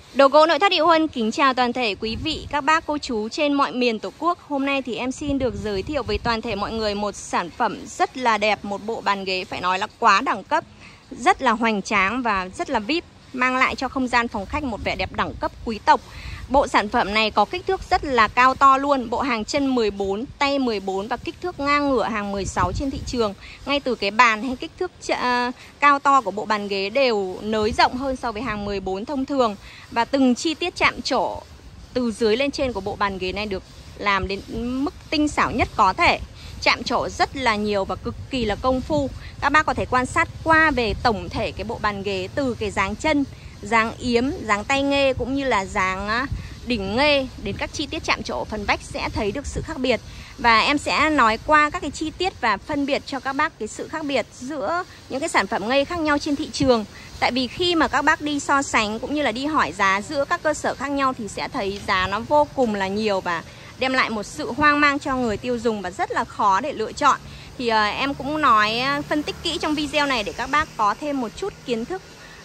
Đồ gỗ nội thất Hiệu Huân kính chào toàn thể quý vị, các bác, cô chú trên mọi miền Tổ quốc. Hôm nay thì em xin được giới thiệu với toàn thể mọi người một sản phẩm rất là đẹp, một bộ bàn ghế phải nói là quá đẳng cấp, rất là hoành tráng và rất là VIP, mang lại cho không gian phòng khách một vẻ đẹp đẳng cấp quý tộc. Bộ sản phẩm này có kích thước rất là cao to luôn, bộ hàng chân 14, tay 14 và kích thước ngang ngửa hàng 16 trên thị trường. Ngay từ cái bàn hay kích thước cao to của bộ bàn ghế đều nới rộng hơn so với hàng 14 thông thường. Và từng chi tiết chạm trổ từ dưới lên trên của bộ bàn ghế này được làm đến mức tinh xảo nhất có thể. Chạm trổ rất là nhiều và cực kỳ là công phu. Các bác có thể quan sát qua về tổng thể cái bộ bàn ghế, từ cái dáng chân, dáng yếm, dáng tay nghê cũng như là dáng đỉnh nghê đến các chi tiết chạm trổ phần vách sẽ thấy được sự khác biệt. Và em sẽ nói qua các cái chi tiết và phân biệt cho các bác cái sự khác biệt giữa những cái sản phẩm nghê khác nhau trên thị trường. Tại vì khi mà các bác đi so sánh cũng như là đi hỏi giá giữa các cơ sở khác nhau thì sẽ thấy giá nó vô cùng là nhiều và đem lại một sự hoang mang cho người tiêu dùng và rất là khó để lựa chọn. Thì em cũng nói phân tích kỹ trong video này để các bác có thêm một chút kiến thức.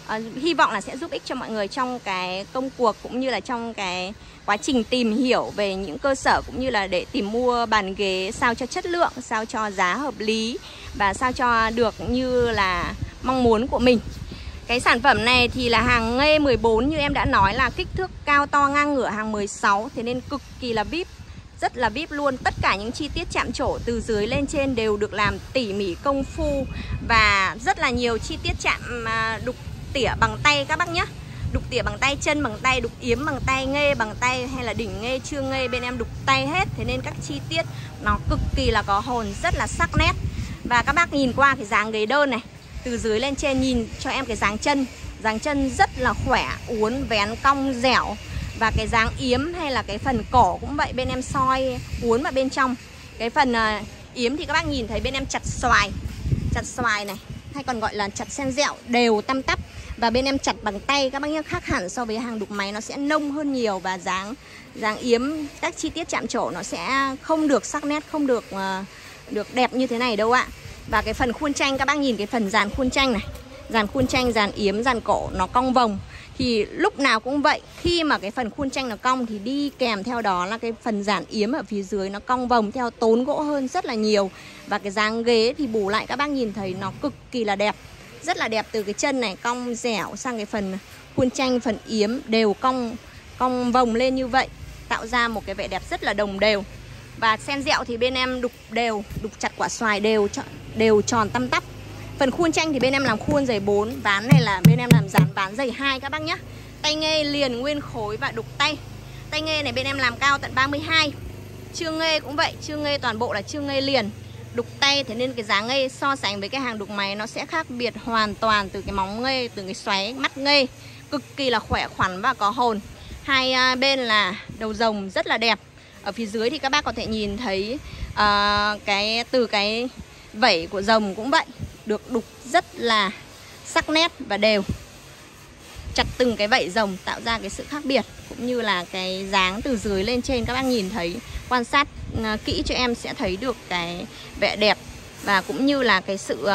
Hy vọng là sẽ giúp ích cho mọi người trong cái công cuộc cũng như là trong cái quá trình tìm hiểu về những cơ sở cũng như là để tìm mua bàn ghế sao cho chất lượng, sao cho giá hợp lý và sao cho được như là mong muốn của mình. Cái sản phẩm này thì là hàng nghê 14, như em đã nói là kích thước cao to ngang ngửa hàng 16, thế nên cực kỳ là VIP, rất là VIP luôn. Tất cả những chi tiết chạm trổ từ dưới lên trên đều được làm tỉ mỉ công phu và rất là nhiều chi tiết chạm đục tỉa bằng tay các bác nhé. Đục tỉa bằng tay, chân bằng tay, đục yếm bằng tay, nghê bằng tay hay là đỉnh nghê, chưa nghê bên em đục tay hết. Thế nên các chi tiết nó cực kỳ là có hồn, rất là sắc nét. Và các bác nhìn qua cái dáng ghế đơn này, từ dưới lên trên nhìn cho em cái dáng chân rất là khỏe, uốn vén cong dẻo. Và cái dáng yếm hay là cái phần cổ cũng vậy, bên em soi uốn vào bên trong. Cái phần yếm thì các bác nhìn thấy bên em chặt xoài này, hay còn gọi là chặt sen dẹo, đều tăm tắp. Và bên em chặt bằng tay các bác nhé, khác hẳn so với hàng đục máy, nó sẽ nông hơn nhiều. Và dáng yếm, các chi tiết chạm trổ nó sẽ không được sắc nét, không được đẹp như thế này đâu ạ. Và cái phần khuôn tranh, các bác nhìn cái phần dàn khuôn tranh này, dàn khuôn tranh, dàn yếm, dàn cổ nó cong vòng. Thì lúc nào cũng vậy, khi mà cái phần khuôn tranh nó cong thì đi kèm theo đó là cái phần dàn yếm ở phía dưới nó cong vòng theo, tốn gỗ hơn rất là nhiều. Và cái dáng ghế thì bù lại các bác nhìn thấy nó cực kỳ là đẹp, rất là đẹp. Từ cái chân này cong dẻo sang cái phần khuôn tranh, phần yếm đều cong vòng lên như vậy, tạo ra một cái vẻ đẹp rất là đồng đều. Và sen dẹo thì bên em đục đều, đục chặt quả xoài đều tròn tăm tắp. Phần khuôn tranh thì bên em làm khuôn dày 4, ván này là bên em làm dán ván dày 2 các bác nhé. Tay nghê liền nguyên khối và đục tay. Tay nghê này bên em làm cao tận 32. Chương nghê cũng vậy, chương nghê toàn bộ là chương nghê liền, đục tay. Thế nên cái dáng nghê so sánh với cái hàng đục máy nó sẽ khác biệt hoàn toàn, từ cái móng nghê, từ cái xoáy mắt nghê, cực kỳ là khỏe khoắn và có hồn. Hai bên là đầu rồng rất là đẹp. Ở phía dưới thì các bác có thể nhìn thấy từ cái vảy của rồng cũng vậy, được đục rất là sắc nét và đều, chặt từng cái vảy rồng tạo ra cái sự khác biệt. Cũng như là cái dáng từ dưới lên trên, các bác nhìn thấy, quan sát kỹ cho em sẽ thấy được cái vẻ đẹp và cũng như là cái sự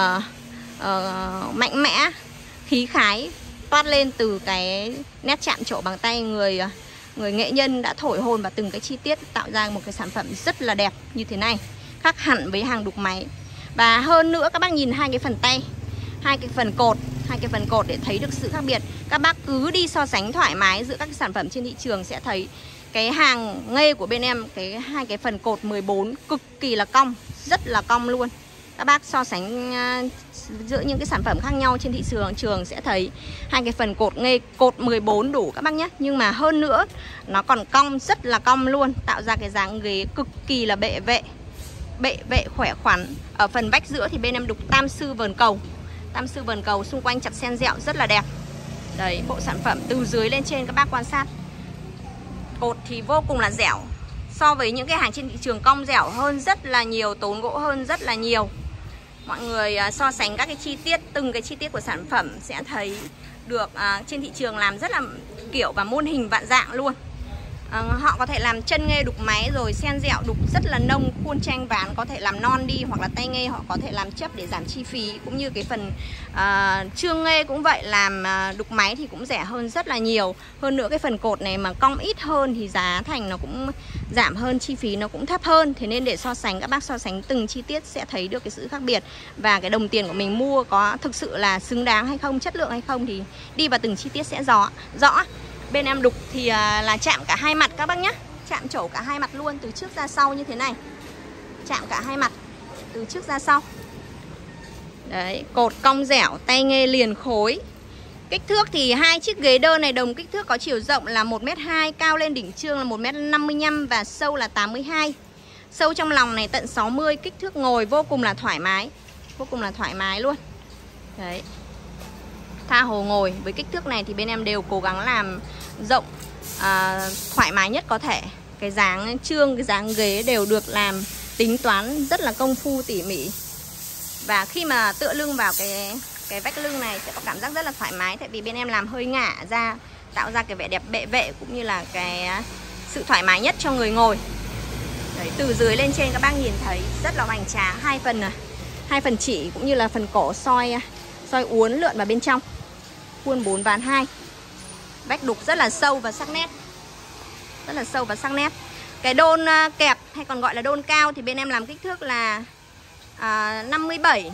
mạnh mẽ, khí khái toát lên từ cái nét chạm trổ bằng tay người nghệ nhân đã thổi hồn vào từng cái chi tiết, tạo ra một cái sản phẩm rất là đẹp như thế này, khác hẳn với hàng đục máy. Và hơn nữa các bác nhìn hai cái phần tay, hai cái phần cột để thấy được sự khác biệt. Các bác cứ đi so sánh thoải mái giữa các sản phẩm trên thị trường sẽ thấy cái hàng nghê của bên em, hai cái phần cột 14 cực kỳ là cong, rất là cong luôn. Các bác so sánh giữa những cái sản phẩm khác nhau trên thị trường sẽ thấy hai cái phần cột nghê, cột 14 đủ các bác nhé. Nhưng mà hơn nữa nó còn cong, rất là cong luôn, tạo ra cái dáng ghế cực kỳ là bệ vệ khỏe khoắn. Ở phần vách giữa thì bên em đục tam sư vờn cầu, xung quanh chặt sen dẹo rất là đẹp. Đấy, bộ sản phẩm từ dưới lên trên các bác quan sát. Cột thì vô cùng là dẻo, so với những cái hàng trên thị trường cong dẻo hơn rất là nhiều, tốn gỗ hơn rất là nhiều. Mọi người so sánh các cái chi tiết, từng cái chi tiết của sản phẩm sẽ thấy được trên thị trường làm rất là kiểu và muôn hình vạn dạng luôn. Họ có thể làm chân nghê đục máy rồi sen dẹo đục rất là nông, khuôn tranh ván có thể làm non đi, hoặc là tay nghê họ có thể làm chấp để giảm chi phí. Cũng như cái phần trương nghê cũng vậy, làm đục máy thì cũng rẻ hơn rất là nhiều. Hơn nữa cái phần cột này mà cong ít hơn thì giá thành nó cũng giảm hơn, chi phí nó cũng thấp hơn. Thế nên để so sánh, các bác so sánh từng chi tiết sẽ thấy được cái sự khác biệt. Và cái đồng tiền của mình mua có thực sự là xứng đáng hay không, chất lượng hay không thì đi vào từng chi tiết sẽ rõ. Bên em đục thì là chạm cả hai mặt các bác nhé. Chạm trổ cả hai mặt luôn, từ trước ra sau như thế này. Chạm cả hai mặt, từ trước ra sau. Đấy, cột cong dẻo, tay nghê liền khối. Kích thước thì hai chiếc ghế đơn này đồng kích thước, có chiều rộng là 1m2, cao lên đỉnh trương là 1m55 và sâu là 82. Sâu trong lòng này tận 60, kích thước ngồi vô cùng là thoải mái. Vô cùng là thoải mái luôn. Đấy. Tha hồ ngồi với kích thước này thì bên em đều cố gắng làm rộng, thoải mái nhất có thể. Cái dáng trương, cái dáng ghế đều được làm tính toán rất là công phu tỉ mỉ. Và khi mà tựa lưng vào cái vách lưng này sẽ có cảm giác rất là thoải mái. Tại vì bên em làm hơi ngả ra, tạo ra cái vẻ đẹp bệ vệ cũng như là cái sự thoải mái nhất cho người ngồi. Đấy, từ dưới lên trên các bác nhìn thấy rất là hoành tráng. Hai phần chỉ cũng như là phần cổ soi uốn lượn vào bên trong. Khuôn 4 ván 2. Vách đục rất là sâu và sắc nét. Rất là sâu và sắc nét. Cái đôn kẹp hay còn gọi là đôn cao thì bên em làm kích thước là 57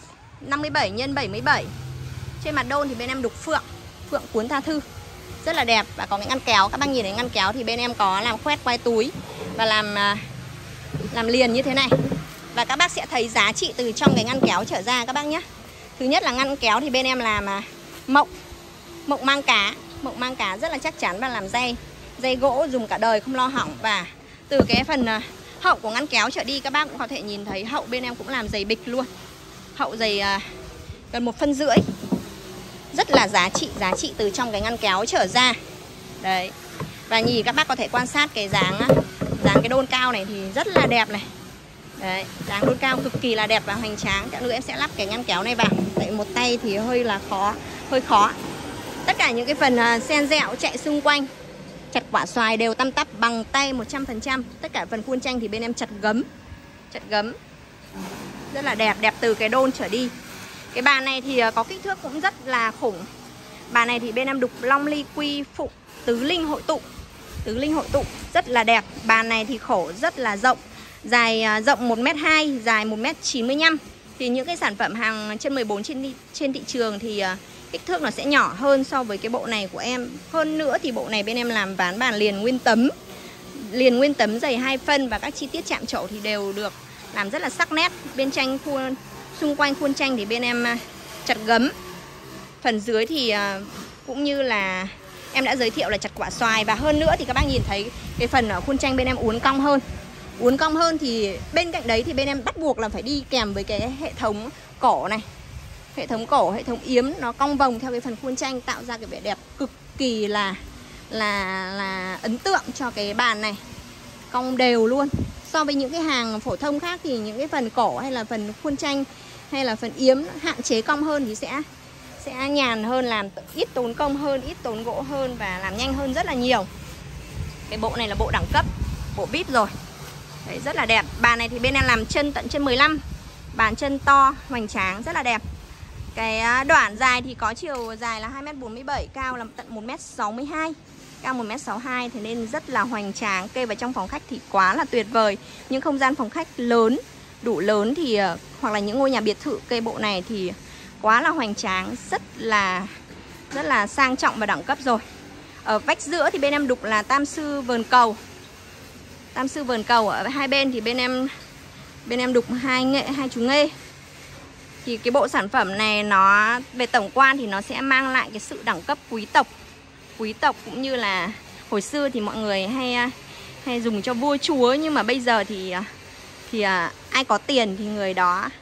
x 77. Trên mặt đôn thì bên em đục phượng cuốn tha thư. Rất là đẹp. Và có cái ngăn kéo. Các bác nhìn thấy ngăn kéo thì bên em có làm khoét quay túi và làm liền như thế này. Và các bác sẽ thấy giá trị từ trong cái ngăn kéo trở ra các bác nhé. Thứ nhất là ngăn kéo thì bên em làm mộng mang cá. Mộng mang cá rất là chắc chắn và làm dây gỗ dùng cả đời không lo hỏng. Và từ cái phần hậu của ngăn kéo trở đi các bác cũng có thể nhìn thấy hậu bên em cũng làm dày bịch luôn. Hậu dày gần 1,5 phân. Rất là giá trị từ trong cái ngăn kéo trở ra. Đấy. Và nhìn các bác có thể quan sát cái dáng cái đôn cao này thì rất là đẹp này. Đấy, dáng đôn cao cực kỳ là đẹp và hoành tráng. Nữa em sẽ lắp cái ngăn kéo này vào. Tại một tay thì hơi khó. Tất cả những cái phần sen dẹo chạy xung quanh, chặt quả xoài đều tăm tắp bằng tay 100%. Tất cả phần khuôn tranh thì bên em chặt gấm. Rất là đẹp, đẹp từ cái đôn trở đi. Cái bàn này thì có kích thước cũng rất là khủng. Bàn này thì bên em đục long ly quy phụng tứ linh hội tụ rất là đẹp. Bàn này thì khổ rất là rộng. Dài rộng 1m2, dài 1m95. Thì những cái sản phẩm hàng chân 14 trên thị trường thì kích thước nó sẽ nhỏ hơn so với cái bộ này của em. Hơn nữa thì bộ này bên em làm ván bàn liền nguyên tấm dày 2 phân. Và các chi tiết chạm trổ thì đều được làm rất là sắc nét. Bên tranh xung quanh khuôn tranh thì bên em chặt gấm. Phần dưới thì cũng như là em đã giới thiệu là chặt quả xoài. Và hơn nữa thì các bác nhìn thấy cái phần ở khuôn tranh bên em uốn cong hơn thì bên cạnh đấy thì bên em bắt buộc là phải đi kèm với cái hệ thống cổ này. Hệ thống yếm nó cong vòng theo cái phần khuôn tranh, tạo ra cái vẻ đẹp cực kỳ là ấn tượng cho cái bàn này. Cong đều luôn. So với những cái hàng phổ thông khác thì những cái phần cổ hay là phần khuôn tranh hay là phần yếm hạn chế cong hơn thì sẽ nhàn hơn, làm ít tốn công hơn, ít tốn gỗ hơn và làm nhanh hơn rất là nhiều. Cái bộ này là bộ đẳng cấp, bộ VIP rồi. Đấy, rất là đẹp. Bàn này thì bên em làm chân tận chân 15. Bàn chân to, hoành tráng, rất là đẹp. Cái đoạn dài thì có chiều dài là 2m47, cao là tận 1m62. Cao 1m62, thế nên rất là hoành tráng. Kê vào trong phòng khách thì quá là tuyệt vời. Những không gian phòng khách lớn, đủ lớn thì hoặc là những ngôi nhà biệt thự kê bộ này thì quá là hoành tráng, rất là sang trọng và đẳng cấp rồi. Ở vách giữa thì bên em đục là tam sư vờn cầu. Tam sư vờn cầu ở hai bên thì bên em đục hai chú nghê. Thì cái bộ sản phẩm này nó về tổng quan thì nó sẽ mang lại cái sự đẳng cấp quý tộc cũng như là hồi xưa thì mọi người hay dùng cho vua chúa, nhưng mà bây giờ thì ai có tiền thì người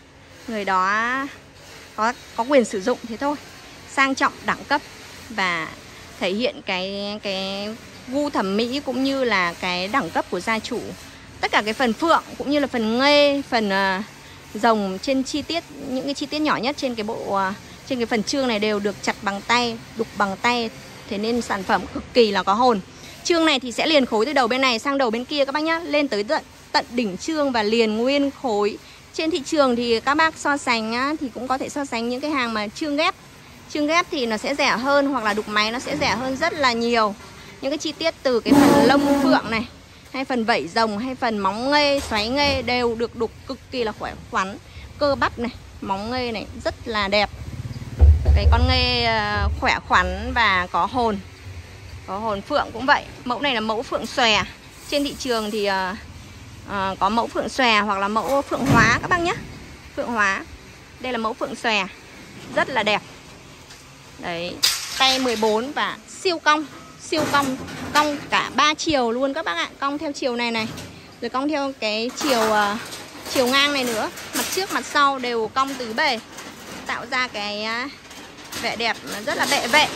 đó có quyền sử dụng thế thôi. Sang trọng, đẳng cấp và thể hiện cái gu thẩm mỹ cũng như là cái đẳng cấp của gia chủ. Tất cả cái phần phượng cũng như là phần nghê, phần rồng trên chi tiết, những cái chi tiết nhỏ nhất trên cái bộ trên cái phần trương này đều được chặt bằng tay, đục bằng tay. Thế nên sản phẩm cực kỳ là có hồn. Chương này thì sẽ liền khối từ đầu bên này sang đầu bên kia các bác nhá, lên tới tận đỉnh chương và liền nguyên khối. Trên thị trường thì các bác so sánh á, thì cũng có thể so sánh những cái hàng mà chương ghép. Chương ghép thì nó sẽ rẻ hơn, hoặc là đục máy nó sẽ rẻ hơn rất là nhiều. Những cái chi tiết từ cái phần lông phượng này, hay phần vảy rồng, hay phần móng nghê, xoáy nghê đều được đục cực kỳ là khỏe khoắn. Cơ bắp này, móng nghê này rất là đẹp. Cái con nghê khỏe khoắn và có hồn. Có hồn. Phượng cũng vậy. Mẫu này là mẫu phượng xòe. Trên thị trường thì có mẫu phượng xòe hoặc là mẫu phượng hóa các bác nhé. Phượng hóa. Đây là mẫu phượng xòe, rất là đẹp. Đấy, tay 14 và siêu cong. Siêu cong, cong cả 3 chiều luôn các bác ạ. Cong theo chiều này này, rồi cong theo cái chiều ngang này nữa. Mặt trước mặt sau đều cong tứ bề, tạo ra cái vẻ đẹp rất là bệ vệ.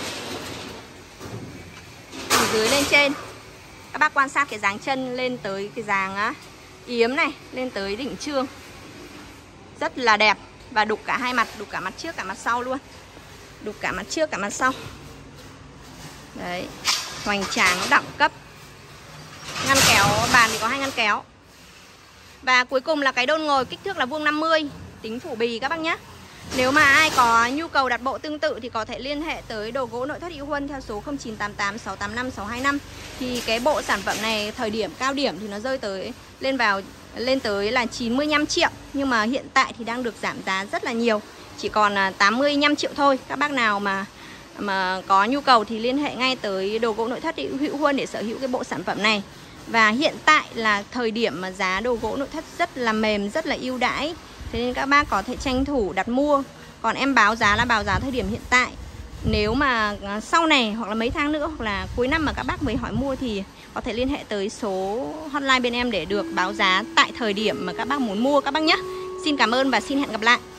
Từ dưới lên trên, các bác quan sát cái dáng chân lên tới cái dáng yếm này, lên tới đỉnh chương, rất là đẹp. Và đục cả hai mặt, đục cả mặt trước cả mặt sau luôn. Đục cả mặt trước cả mặt sau. Đấy, hoành tráng đẳng cấp. Ngăn kéo bàn thì có 2 ngăn kéo. Và cuối cùng là cái đôn ngồi kích thước là vuông 50, tính phủ bì các bác nhé. Nếu mà ai có nhu cầu đặt bộ tương tự thì có thể liên hệ tới Đồ Gỗ Nội Thất Hữu Huân theo số 0988 685 625. Thì cái bộ sản phẩm này thời điểm cao điểm thì nó rơi tới lên tới là 95 triệu. Nhưng mà hiện tại thì đang được giảm giá rất là nhiều, chỉ còn 85 triệu thôi. Các bác nào mà có nhu cầu thì liên hệ ngay tới Đồ Gỗ Nội Thất Hữu Huân để sở hữu cái bộ sản phẩm này. Và hiện tại là thời điểm mà giá đồ gỗ nội thất rất là mềm, rất là ưu đãi, thế nên các bác có thể tranh thủ đặt mua. Còn em báo giá là báo giá thời điểm hiện tại. Nếu mà sau này hoặc là mấy tháng nữa hoặc là cuối năm mà các bác mới hỏi mua thì có thể liên hệ tới số hotline bên em để được báo giá tại thời điểm mà các bác muốn mua các bác nhé. Xin cảm ơn và xin hẹn gặp lại.